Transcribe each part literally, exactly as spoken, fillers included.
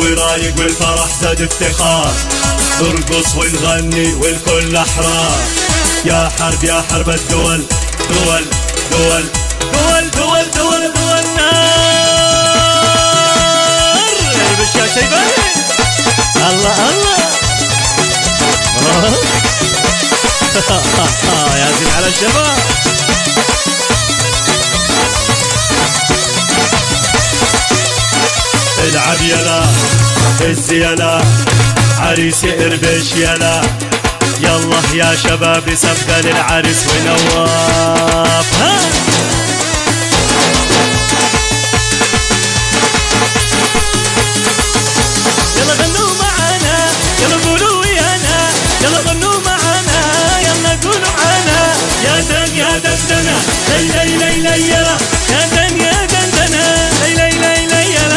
رايق والفرح زاد افتخار، نرقص ونغني والكل احرار. يا حرب يا حرب الدول، دول دول دول دول دول دول نار. يعني بالشاشة يبان الله الله يا زين على الشباب. العب يلا هز يلا عريس اربش يلا، يلا يا شباب سبقة للعريس ونواف. ها يلا غنوا معانا، يلا قولوا ويانا، يلا غنوا معانا، يلا قولوا معانا. يا دن يا دندنة لي لي لي لي يلا، يا دن يا دندنة لي لي لي لي يلا.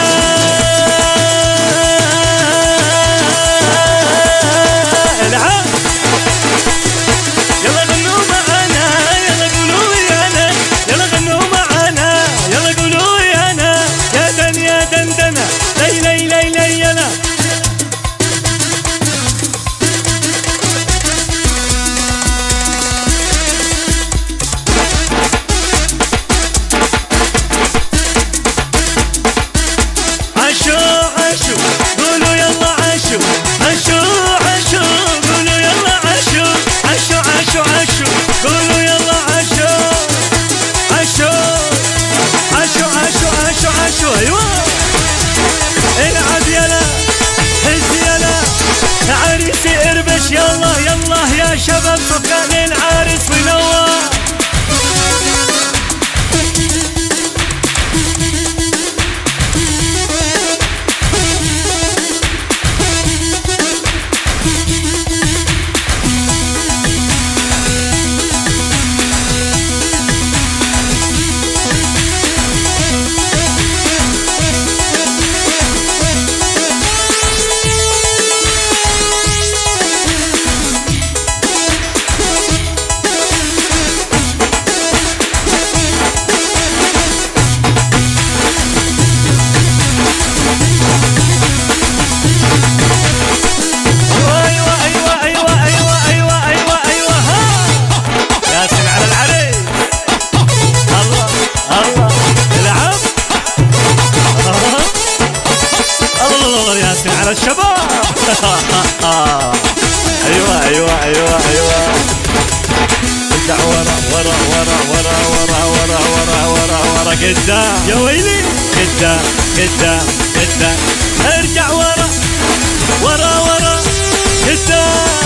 يلا يلا يا شباب صفقة للعريس ونواف. على الشباب. ايوه ايوه ايوه ايوه ارجع ورا ورا ورا ورا ورا ورا ورا ورا ورا قدام يا ويلي، قدام قدام قدام ارجع ورا ورا ورا قدام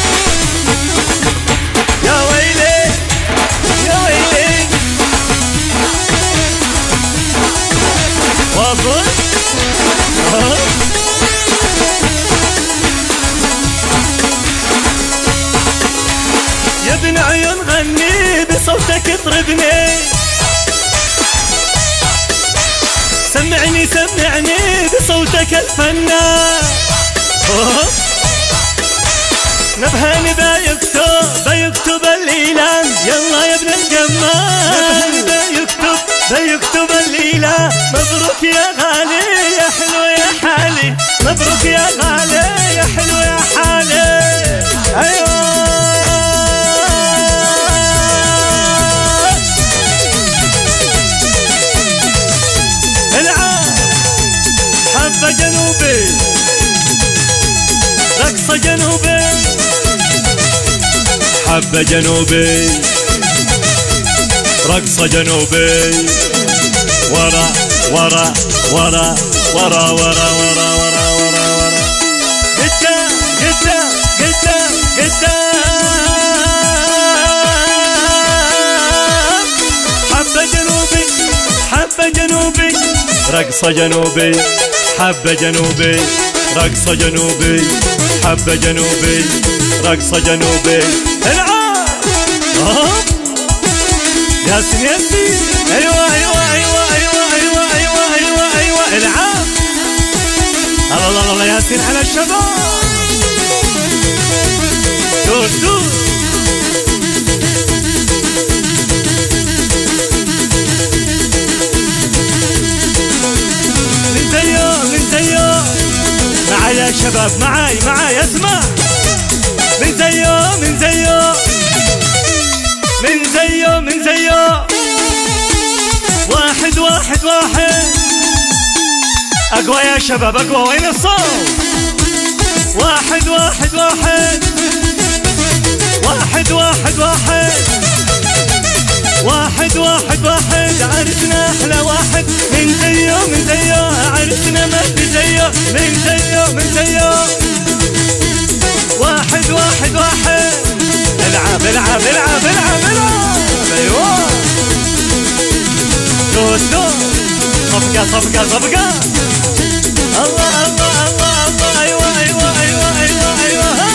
يا ويلي يا ويلي. واصل يا ابن عيون غني بصوتك اطربني، سمعني سمعني بصوتك الفنان. نبهاني بيكتب بيكتب الإعلان، يلا يا ابن الجمال بيكتب بيكتب الإعلان. مبروك يا غالي يا حلو يا حالي، مبروك يا غالي يا حلو يا حالي. ايوه حبة جنوبي رقصة جنوبي، حبة جنوبي رقصة جنوبي. ورا ورا ورا ورا ورا ورا ورا ورا ورا قدام قدام قدام قدام. حبة جنوبي حبة جنوبي رقصة جنوبي، حبة جنوبي رقصة جنوبي، حبة جنوبي رقصة جنوبي. العب ياسين ياسين ايوه ايوه ايوه ايوه ايوه ايوه ايوه ايوه العب. الله الله الله ياسين على الشباب. دوس دوس من زيو من زيو معاي يا شباب معاي معاي اسمع. من زيه من زيه من زيه من زيه واحد واحد واحد. اقوى يا شباب اقوى، وين الصوت؟ واحد واحد واحد واحد واحد واحد واحد واحد واحد. عرسنا احلى واحد من زيه من زيه، عرسنا ما في زيه من زيه من زيه. واحد واحد واحد. العب العب العب العب العب. ايوه دوس دوس. صفقة صفقة صفقة. الله الله الله الله. ايوه ايوه ايوه ايوه ايوه ها.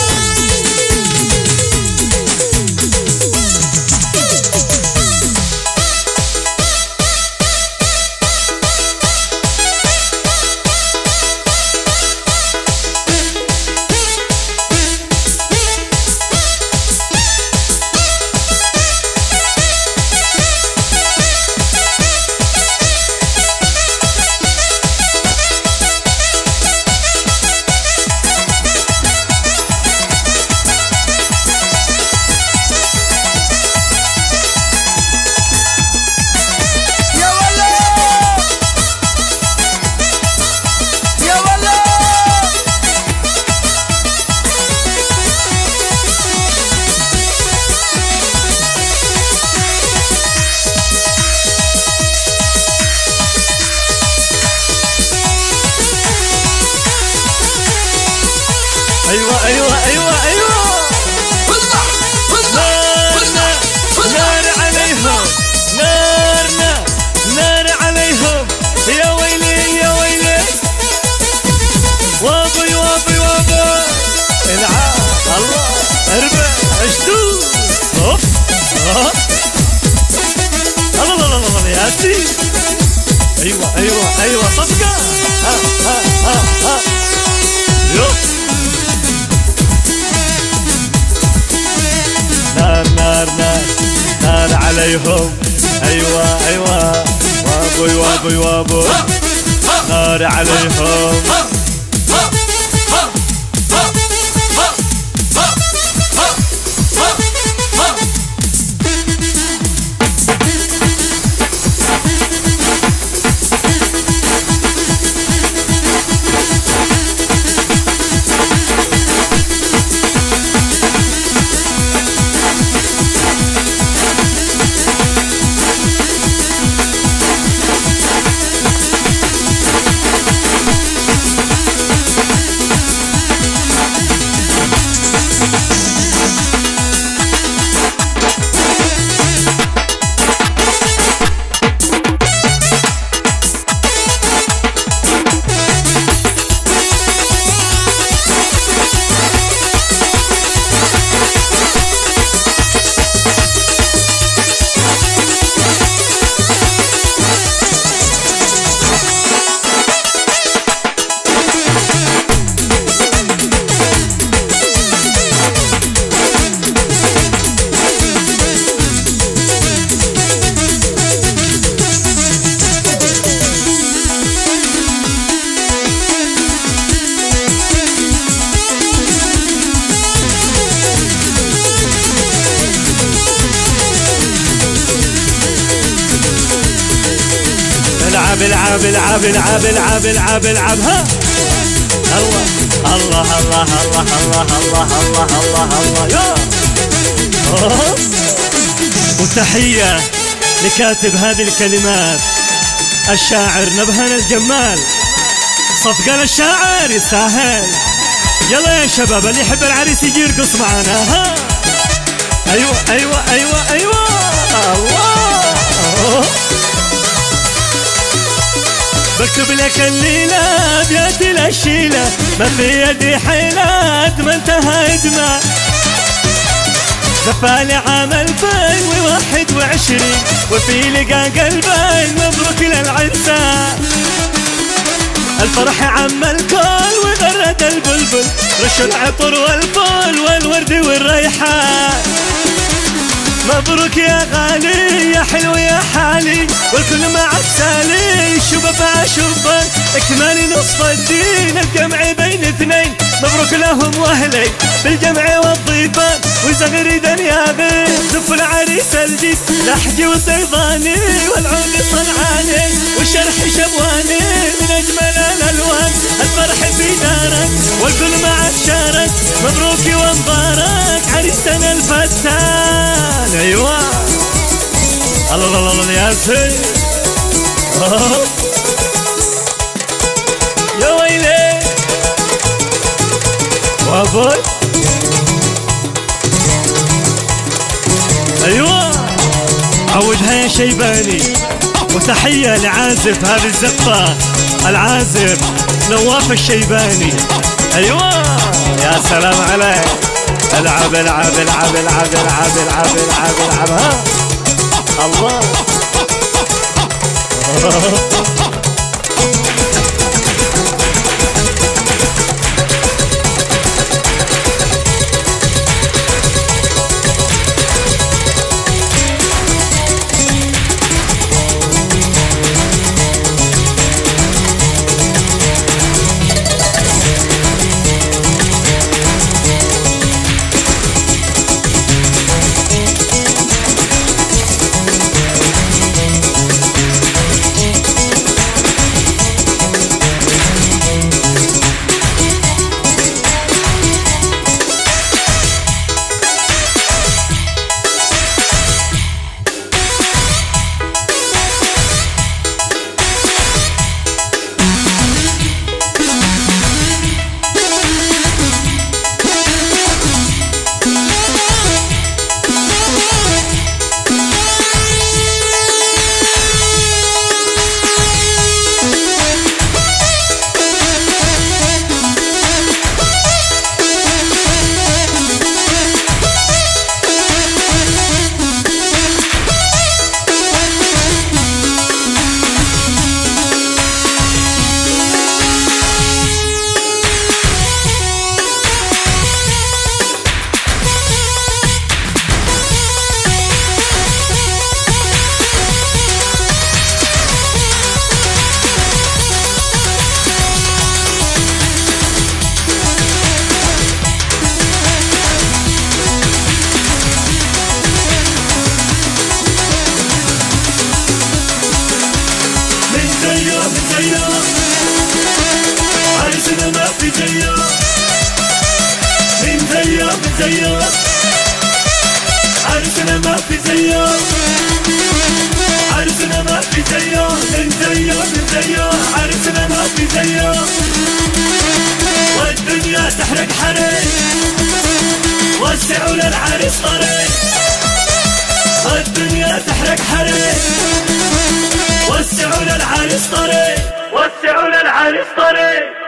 ايوه ايوه ايوه ايوه. نار نار عليهم، نار نار نار عليهم. يا ويلي يا ويلي. وابي وابي وابي. العب الله. اربع اشدود. هوب هوب. الله الله الله الله يا سيدي. ايوه ايوه ايوه صفقة. ها ها ها ها. يوب. نار نار نار نار عليهم. ايوه ايوه. وابوي وابوي وابوي. نار عليهم. العب العب العب العب العب العب العب. ها. الله الله الله الله الله الله الله الله الله يا. وتحية لكاتب هذه الكلمات الشاعر نبهان الجمال. صفقة للشاعر يستاهل. يلا يا شباب اللي يحب العريس يجي يرقص معنا. ها. ايوه ايوه ايوه ايوه. الله. بكتب لك الليلة ابيات الاشيلة، ما في يدي حيلة ما انتهى اجمع. زفالي عام الفين وواحد وعشرين وفي لقى قلبين مبروك للعرسان. الفرح عم الكل وغرد البلبل، رش العطر والفول والورد والريحان. مبروك يا غالي يا حلو يا حالي، والكل معك سالي شباب عشوفك اكمالي نصف الدين الجمع بين اثنين، مبروك لهم واهلي بالجمع والضيفان وزغري دنيابي زف العريس الجيد لحجي وصيداني والعود صنعاني والشرح شبواني من اجمل الالوان الفرح في دارك والكل معك شارك مبروك ومبارك عريسنا الفتان. ايوه الله الله الله يا سيدي يا ويلي وابوي. ايوه عودها يا شيباني وتحيه لعازف هذه الزقه العازف نواف الشيباني. ايوه يا سلام عليك. العب العب العب العب العب العب العب العب ها الله عرسنا ما في زيه من زيه من زيه عرسنا ما في زيه عرسنا ما في زيه من زيه من زيه عرسنا ما في زيه والدنيا تحرق حريق وسعوا للعريس طريق الدنيا تحرق حريق وسعوا للعريس طريق وسعوا للعريس طريق.